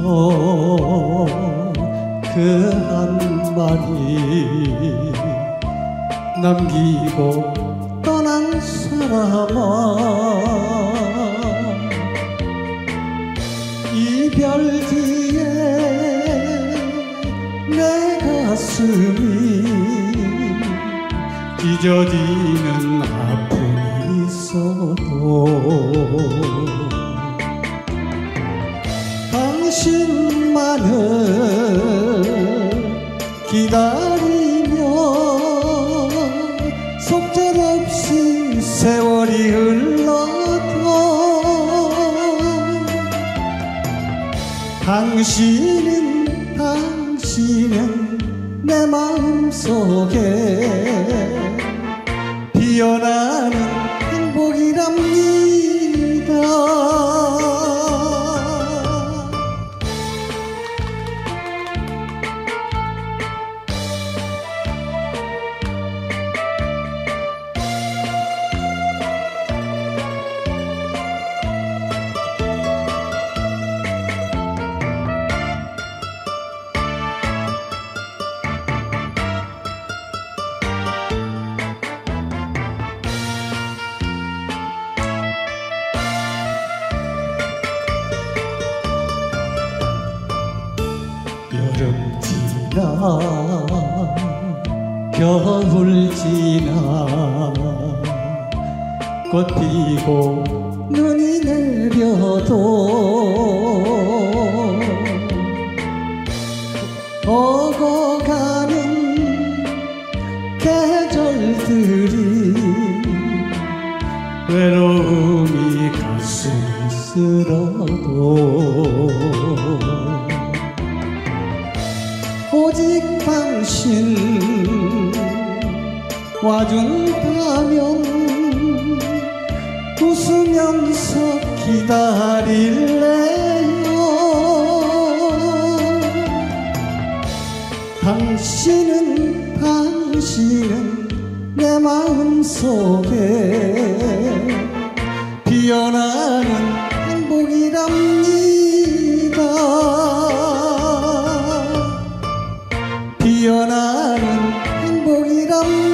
그 한마디 남기고 떠난 사람아, 이별 뒤에 내 가슴이 찢어지는 아픔이 있어도 당신만을 기다리며 속절없이 세월이 흘러도 당신은 내 마음속에 피어나는 행복이랍니다. 여름 지나 겨울 지나 꽃 피고 눈이 내려도 오고 가는 계절들이 외로움이 가슴을 쓸어도 오직 당신 와준다면 웃으면서 기다릴래요. 당신은 내 마음속에 피어나는 행복이랍니다. 피어나는 행복이랍니다.